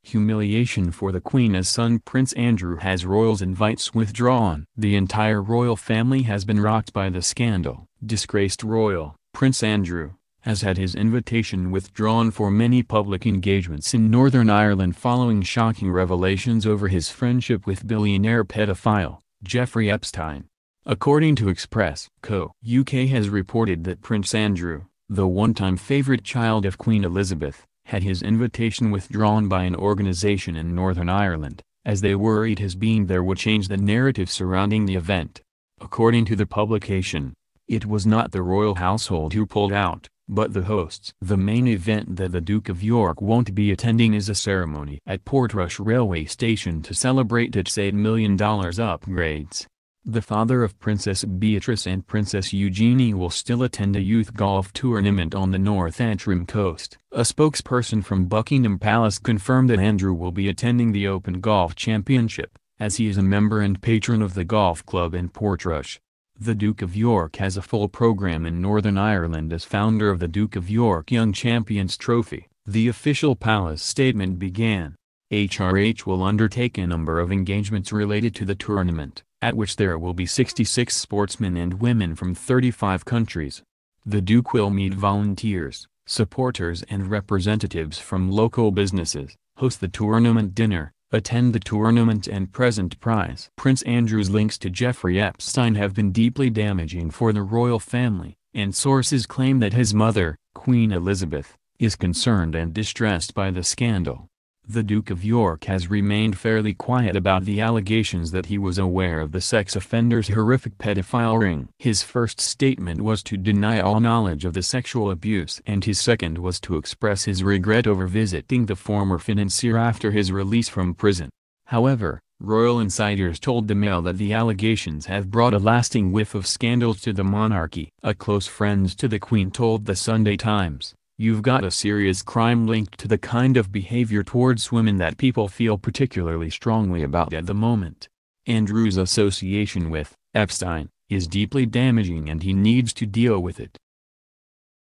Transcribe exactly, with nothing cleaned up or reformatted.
Humiliation for the Queen as son Prince Andrew has royals' invites withdrawn. The entire royal family has been rocked by the scandal. Disgraced royal, Prince Andrew, has had his invitation withdrawn for many public engagements in Northern Ireland following shocking revelations over his friendship with billionaire pedophile, Jeffrey Epstein. According to Express Co. U K has reported that Prince Andrew, the one-time favorite child of Queen Elizabeth, had his invitation withdrawn by an organization in Northern Ireland, as they worried his being there would change the narrative surrounding the event. According to the publication, it was not the royal household who pulled out, but the hosts. The main event that the Duke of York won't be attending is a ceremony at Portrush railway station to celebrate its eight million dollars upgrades. The father of Princess Beatrice and Princess Eugenie will still attend a youth golf tournament on the North Antrim coast. A spokesperson from Buckingham Palace confirmed that Andrew will be attending the Open Golf Championship, as he is a member and patron of the golf club in Portrush. The Duke of York has a full program in Northern Ireland as founder of the Duke of York Young Champions Trophy. The official palace statement began. H R H will undertake a number of engagements related to the tournament, at which there will be sixty-six sportsmen and women from thirty-five countries. The Duke will meet volunteers, supporters and representatives from local businesses, host the tournament dinner, attend the tournament and present prize. Prince Andrew's links to Jeffrey Epstein have been deeply damaging for the royal family, and sources claim that his mother, Queen Elizabeth, is concerned and distressed by the scandal. The Duke of York has remained fairly quiet about the allegations that he was aware of the sex offender's horrific pedophile ring. His first statement was to deny all knowledge of the sexual abuse, and his second was to express his regret over visiting the former financier after his release from prison. However, royal insiders told the Mail that the allegations have brought a lasting whiff of scandals to the monarchy. A close friend to the Queen told the Sunday Times, "You've got a serious crime linked to the kind of behavior towards women that people feel particularly strongly about at the moment. Andrew's association with Epstein is deeply damaging and he needs to deal with it."